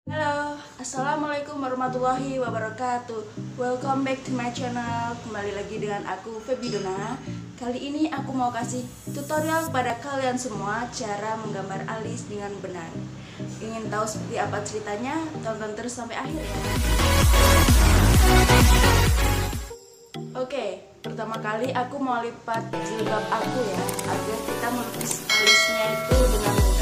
Halo, assalamualaikum warahmatullahi wabarakatuh. Welcome back to my channel. Kembali lagi dengan aku Feby Dona. Kali ini aku mau kasih tutorial kepada kalian semua cara menggambar alis dengan benar. Ingin tahu seperti apa ceritanya? Tonton terus sampai akhir ya. Oke, pertama kali aku mau lipat jilbab aku ya, agar kita melukis alisnya itu dengan mudah.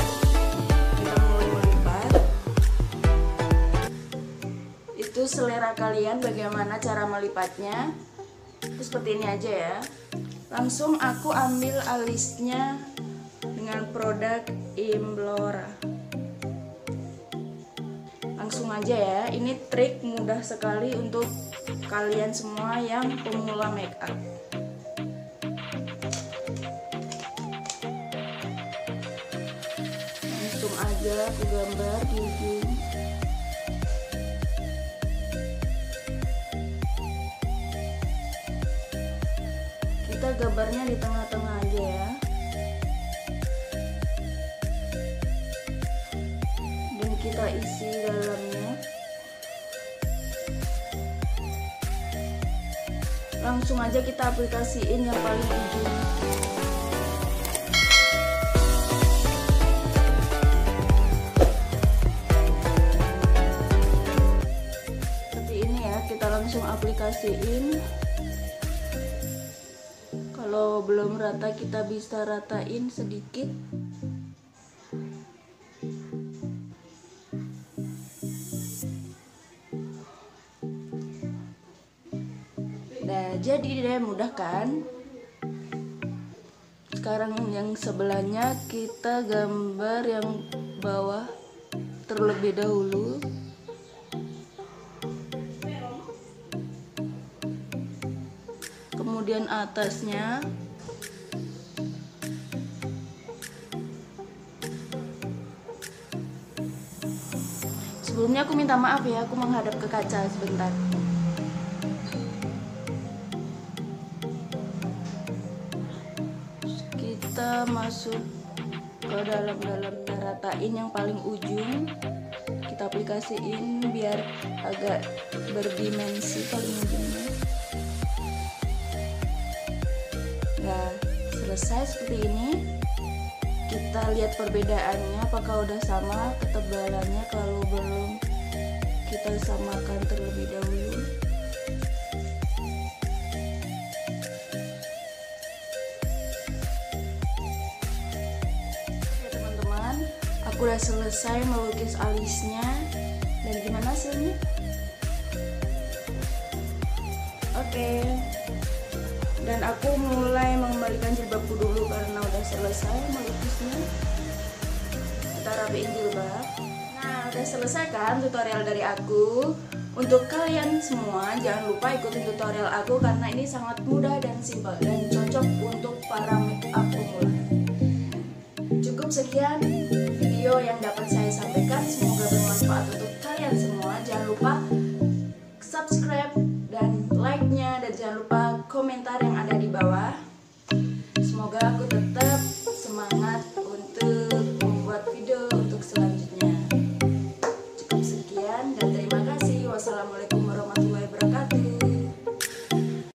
Itu selera kalian bagaimana cara melipatnya. Itu seperti ini aja ya. Langsung aku ambil alisnya dengan produk Imblora. Langsung aja ya. Ini trik mudah sekali untuk kalian semua yang pemula makeup. Langsung aja aku gambar di ujung. Kita gambarnya di tengah-tengah aja ya, dan kita isi dalamnya. Langsung aja kita aplikasiin yang paling ujung. Seperti ini ya, kita langsung aplikasiin. Kalau belum rata kita bisa ratain sedikit. Nah, jadi deh, mudah kan? Sekarang yang sebelahnya kita gambar yang bawah terlebih dahulu. Kemudian atasnya. Sebelumnya aku minta maaf ya, aku menghadap ke kaca sebentar. Kita masuk ke dalam-dalamnya, ratain yang paling ujung. Kita aplikasiin biar agak berdimensi paling ujungnya. Nah, selesai seperti ini. Kita lihat perbedaannya, apakah udah sama ketebalannya. Kalau belum, kita samakan terlebih dahulu. Oke teman-teman, aku udah selesai melukis alisnya. Dan gimana hasilnya? Oke. Dan aku mulai mengembalikan jilbabku dulu karena udah selesai melukisnya. Kita rapiin jilbab. Nah, udah selesai kan tutorial dari aku. Untuk kalian semua jangan lupa ikutin tutorial aku karena ini sangat mudah dan simpel dan cocok untuk para makeup pemula. Cukup sekian.